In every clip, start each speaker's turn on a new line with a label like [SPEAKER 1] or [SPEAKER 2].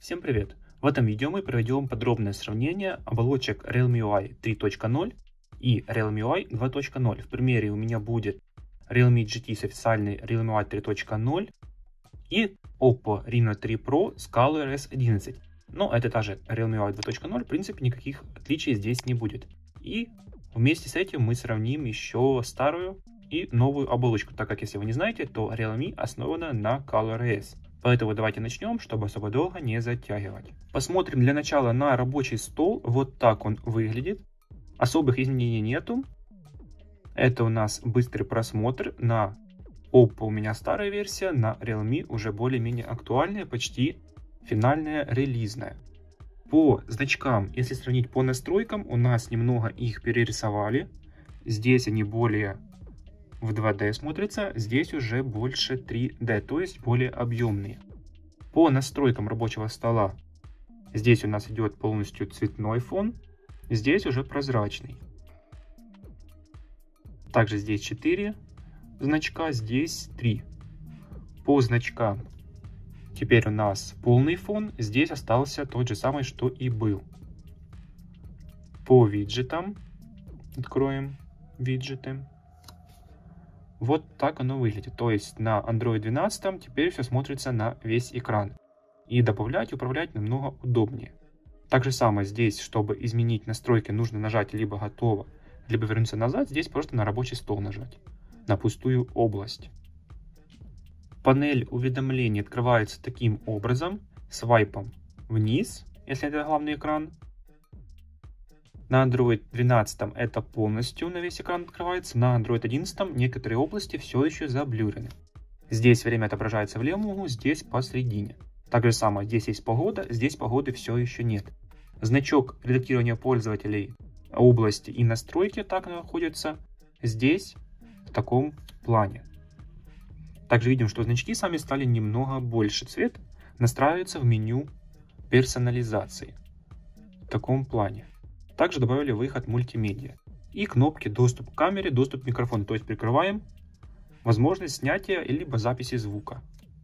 [SPEAKER 1] Всем привет! В этом видео мы проведем подробное сравнение оболочек Realme UI 3.0 и Realme UI 2.0. В примере у меня будет Realme GT с официальной Realme UI 3.0 и Oppo Reno 3 Pro с ColorOS 11. Но это та же Realme UI 2.0, в принципе никаких отличий здесь не будет. И вместе с этим мы сравним еще старую и новую оболочку, так как, если вы не знаете, то Realme основана на ColorOS. Поэтому давайте начнем, чтобы особо долго не затягивать. Посмотрим для начала на рабочий стол. Вот так он выглядит. Особых изменений нету. Это у нас быстрый просмотр. На Oppo у меня старая версия, на Realme уже более-менее актуальная, почти финальная, релизная. По значкам, если сравнить по настройкам, у нас немного их перерисовали. Здесь они более в 2D смотрятся, здесь уже больше 3D, то есть более объемные. По настройкам рабочего стола здесь у нас идет полностью цветной фон, здесь уже прозрачный. Также здесь 4 значка, здесь 3. По значкам теперь у нас полный фон, здесь остался тот же самый, что и был. По виджетам, откроем виджеты. Вот так оно выглядит. То есть на Android 12 теперь все смотрится на весь экран. И добавлять и управлять намного удобнее. Так же самое здесь, чтобы изменить настройки, нужно нажать либо готово, либо вернуться назад. Здесь просто на рабочий стол нажать. На пустую область. Панель уведомлений открывается таким образом. Свайпом вниз, если это главный экран. На Android 12 это полностью на весь экран открывается, на Android 11 некоторые области все еще заблюрены. Здесь время отображается в левом углу, здесь посередине. Так же самое, здесь есть погода, здесь погоды все еще нет. Значок редактирования пользователей, области и настройки так находятся здесь в таком плане. Также видим, что значки сами стали немного больше. Цвет настраивается в меню персонализации в таком плане. Также добавили выход мультимедиа и кнопки доступ к камере, доступ к микрофону. То есть прикрываем возможность снятия либо записи звука.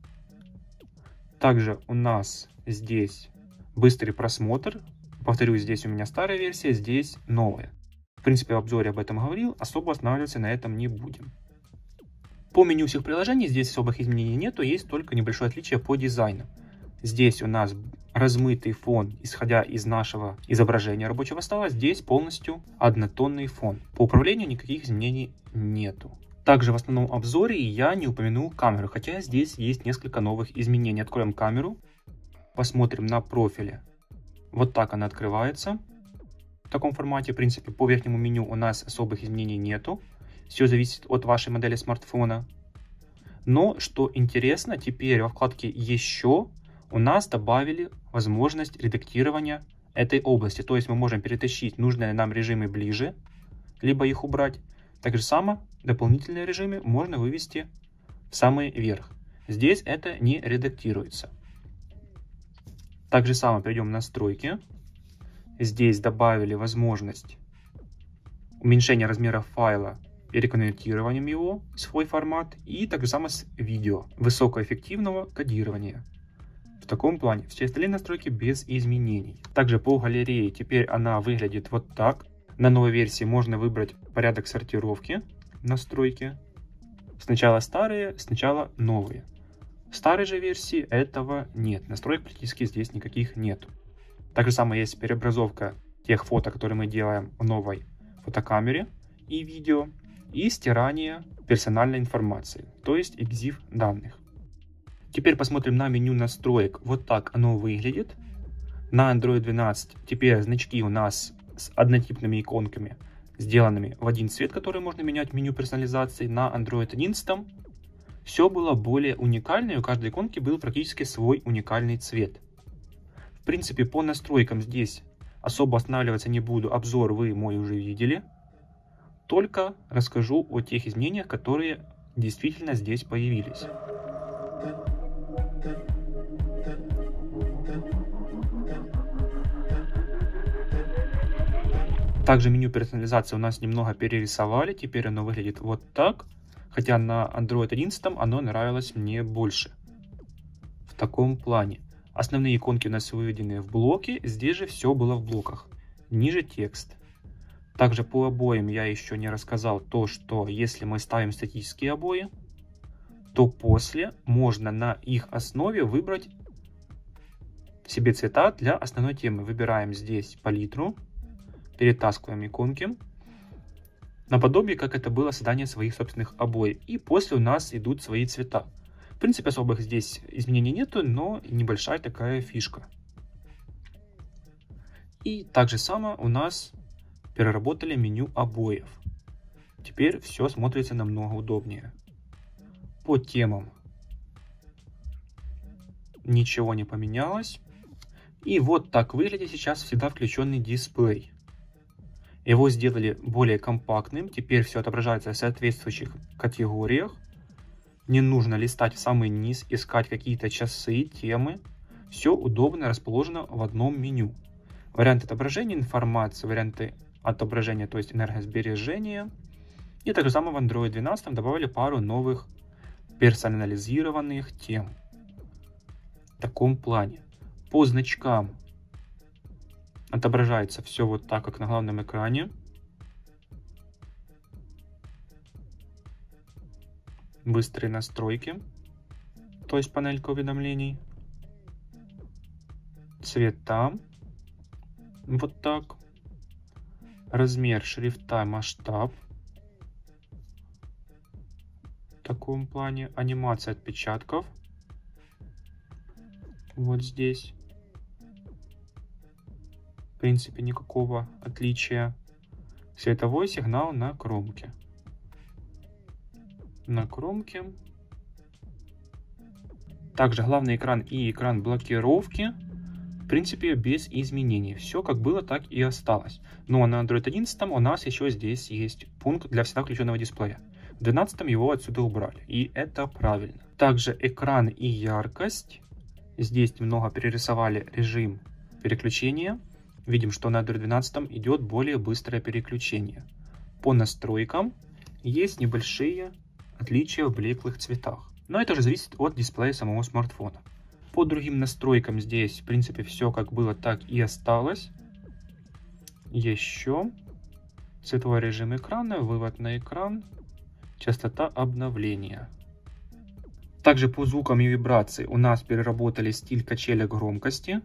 [SPEAKER 1] Также у нас здесь быстрый просмотр. Повторюсь, здесь у меня старая версия, здесь новая. В принципе, в обзоре об этом говорил, особо останавливаться на этом не будем. По меню всех приложений здесь особых изменений нету, есть только небольшое отличие по дизайну. Здесь у нас размытый фон, исходя из нашего изображения рабочего стола. Здесь полностью однотонный фон. По управлению никаких изменений нету. Также в основном обзоре я не упомянул камеру, хотя здесь есть несколько новых изменений. Откроем камеру, посмотрим на профиле. Вот так она открывается. В таком формате, в принципе, по верхнему меню у нас особых изменений нету. Все зависит от вашей модели смартфона. Но, что интересно, теперь во вкладке «Еще» у нас добавили возможность редактирования этой области. То есть мы можем перетащить нужные нам режимы ближе, либо их убрать. Так же самое, дополнительные режимы можно вывести в самый верх. Здесь это не редактируется. Так же самое перейдем в настройки. Здесь добавили возможность уменьшения размера файла, переконвертированием его в свой формат. И так же самое с видео высокоэффективного кодирования. В таком плане все остальные настройки без изменений. Также по галерее теперь она выглядит вот так. На новой версии можно выбрать порядок сортировки настройки. Сначала старые, сначала новые. В старой же версии этого нет. Настроек практически здесь никаких нет. Так же самое есть переобразовка тех фото, которые мы делаем в новой фотокамере и видео. И стирание персональной информации, то есть EXIF данных. Теперь посмотрим на меню настроек. Вот так оно выглядит. На Android 12 теперь значки у нас с однотипными иконками, сделанными в один цвет, который можно менять в меню персонализации. На Android 11 все было более уникально, и у каждой иконки был практически свой уникальный цвет. В принципе, по настройкам здесь особо останавливаться не буду. Обзор вы мой уже видели. Только расскажу о тех изменениях, которые действительно здесь появились. Также меню персонализации у нас немного перерисовали. Теперь оно выглядит вот так. Хотя на Android 11 оно нравилось мне больше. В таком плане. Основные иконки у нас выведены в блоки, здесь же все было в блоках. Ниже текст. Также по обоям я еще не рассказал то, что если мы ставим статические обои, то после можно на их основе выбрать себе цвета для основной темы. Выбираем здесь палитру, перетаскиваем иконки, наподобие, как это было создание своих собственных обоев. И после у нас идут свои цвета. В принципе, особых здесь изменений нету, но небольшая такая фишка. И также само у нас переработали меню обоев. Теперь все смотрится намного удобнее. По темам ничего не поменялось. И вот так выглядит сейчас всегда включенный дисплей. Его сделали более компактным. Теперь все отображается в соответствующих категориях. Не нужно листать в самый низ, искать какие-то часы, темы. Все удобно расположено в одном меню. Варианты отображения информации, варианты отображения, то есть энергосбережения. И так же самое в Android 12 добавили пару новых персонализированных тем. В таком плане. По значкам отображается все вот так, как на главном экране. Быстрые настройки, то есть панелька уведомлений. Цвета. Вот так. Размер шрифта, масштаб. В таком плане. Анимация отпечатков. Вот здесь. В принципе, никакого отличия. Световой сигнал на кромке. На кромке. Также главный экран и экран блокировки. В принципе, без изменений. Все как было, так и осталось. Но на Android 11 у нас еще здесь есть пункт для всегда включенного дисплея. В 12 его отсюда убрали. И это правильно. Также экран и яркость. Здесь немного перерисовали режим переключения. Видим, что на Android 12 идет более быстрое переключение. По настройкам есть небольшие отличия в блеклых цветах. Но это же зависит от дисплея самого смартфона. По другим настройкам здесь, в принципе, все как было, так и осталось. Еще цветовой режим экрана, вывод на экран, частота обновления. Также по звукам и вибрации у нас переработали стиль качеля громкости.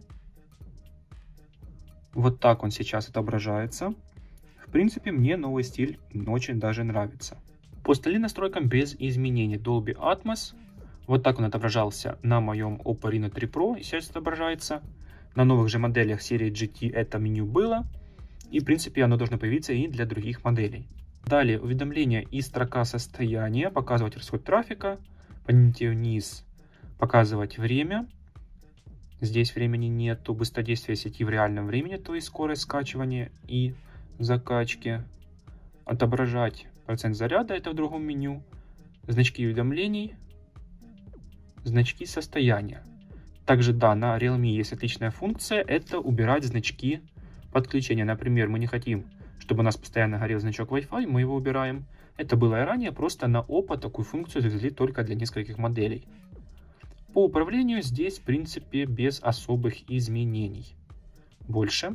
[SPEAKER 1] Вот так он сейчас отображается. В принципе, мне новый стиль очень даже нравится. По остальным настройкам без изменений. Dolby Atmos. Вот так он отображался на моем Oppo Reno 3 Pro и сейчас отображается. На новых же моделях серии GT это меню было. И в принципе оно должно появиться и для других моделей. Далее уведомления и строка состояния. Показывать расход трафика. Поднимите вниз. Показывать время. Здесь времени нету. Быстродействие сети в реальном времени, то есть скорость скачивания и закачки. Отображать процент заряда, это в другом меню. Значки уведомлений. Значки состояния. Также да, на Realme есть отличная функция, это убирать значки подключения. Например, мы не хотим, чтобы у нас постоянно горел значок Wi-Fi, мы его убираем. Это было и ранее, просто на Oppo такую функцию завезли только для нескольких моделей. По управлению здесь, в принципе, без особых изменений. Больше.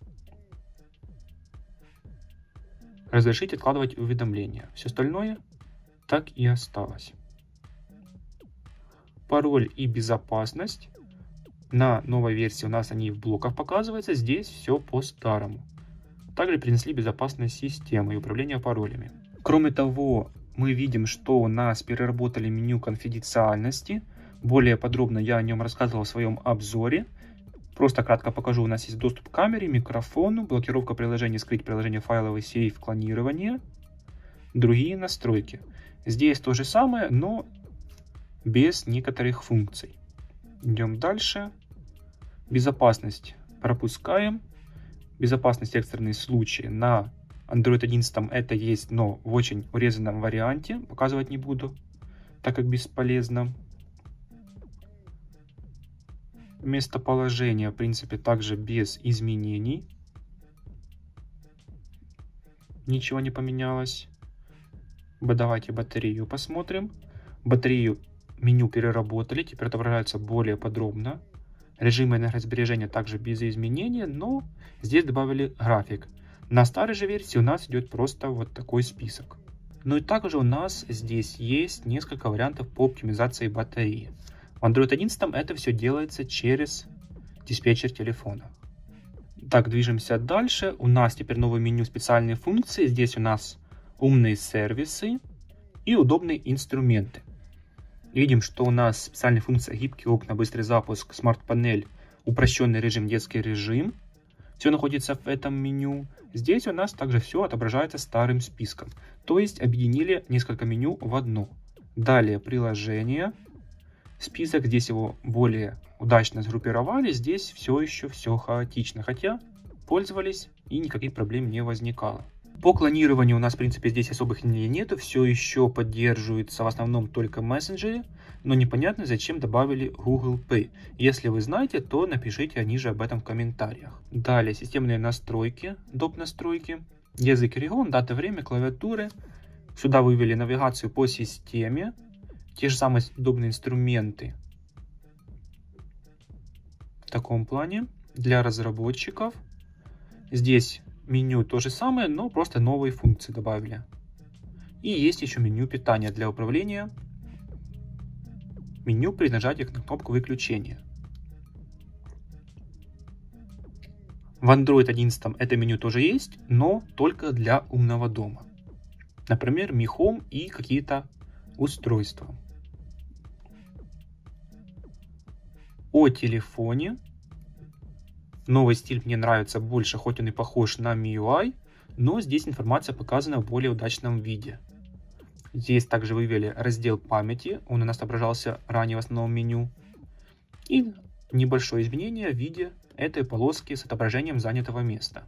[SPEAKER 1] Разрешить откладывать уведомления. Все остальное так и осталось. Пароль и безопасность. На новой версии у нас они в блоках показываются. Здесь все по-старому. Также принесли безопасность системы и управление паролями. Кроме того, мы видим, что у нас переработали меню конфиденциальности. Более подробно я о нем рассказывал в своем обзоре. Просто кратко покажу. У нас есть доступ к камере, микрофону, блокировка приложений, скрыть приложение, файловый сейф, клонирование, другие настройки. Здесь то же самое, но без некоторых функций. Идем дальше. Безопасность пропускаем. Безопасность экстренные случаи на Android 11 это есть, но в очень урезанном варианте. Показывать не буду, так как бесполезно. Местоположение, в принципе, также без изменений. Ничего не поменялось. Давайте батарею посмотрим. Батарею меню переработали. Теперь отображается более подробно. Режим энергосбережения также без изменения, но здесь добавили график. На старой же версии у нас идет просто вот такой список. Ну и также у нас здесь есть несколько вариантов по оптимизации батареи. В Android 11 это все делается через диспетчер телефона. Так, движемся дальше. У нас теперь новое меню специальные функции. Здесь у нас умные сервисы и удобные инструменты. Видим, что у нас специальная функция гибкие окна, быстрый запуск, смарт-панель, упрощенный режим, детский режим. Все находится в этом меню. Здесь у нас также все отображается старым списком. То есть объединили несколько меню в одно. Далее приложение. Список, здесь его более удачно сгруппировали. Здесь все еще все хаотично. Хотя пользовались и никаких проблем не возникало. По клонированию у нас, в принципе, здесь особых нету. Все еще поддерживается в основном только мессенджеры. Но непонятно, зачем добавили Google Pay. Если вы знаете, то напишите ниже об этом в комментариях. Далее системные настройки, доп. Настройки. Язык и регион, дата, время, клавиатуры. Сюда вывели навигацию по системе. Те же самые удобные инструменты в таком плане для разработчиков. Здесь меню то же самое, но просто новые функции добавили. И есть еще меню питания для управления. Меню при нажатии на кнопку выключения. В Android 11 это меню тоже есть, но только для умного дома. Например, Mi Home и какие-то устройства. О телефоне. Новый стиль мне нравится больше, хоть он и похож на MIUI, но здесь информация показана в более удачном виде. Здесь также вывели раздел памяти, он у нас отображался ранее в основном меню. И небольшое изменение в виде этой полоски с отображением занятого места.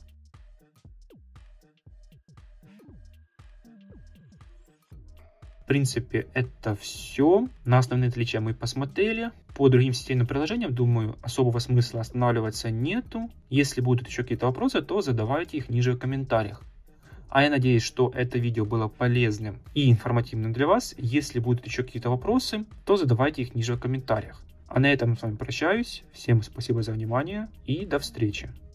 [SPEAKER 1] В принципе, это все. На основные отличия мы посмотрели. По другим системным приложениям, думаю, особого смысла останавливаться нету. Если будут еще какие-то вопросы, то задавайте их ниже в комментариях. А я надеюсь, что это видео было полезным и информативным для вас. Если будут еще какие-то вопросы, то задавайте их ниже в комментариях. А на этом с вами прощаюсь. Всем спасибо за внимание и до встречи.